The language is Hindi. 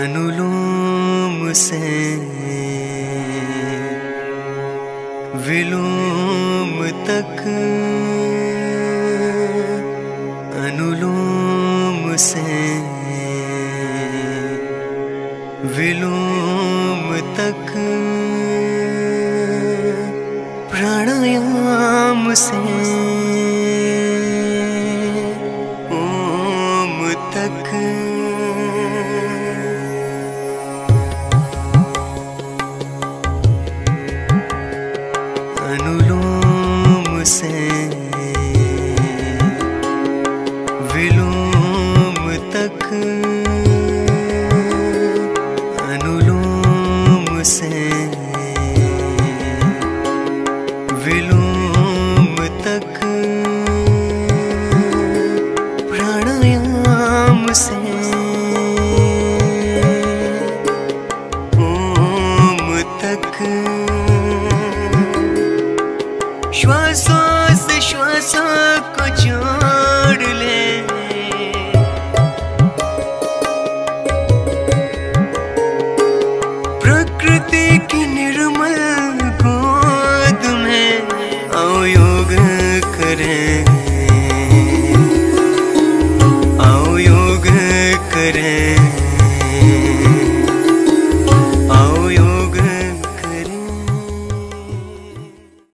अनुलोम से विलोम तक, अनुलोम से विलोम तक, प्राणायाम से ओम तक। अनुलोम से विलोम तक, अनुलोम से विलोम तक, प्राणायाम से ओम तक। श्वासों से श्वासों को जोड़ ले, प्रकृति की निर्मल गोद में आओ योग करें, आओ योग करें।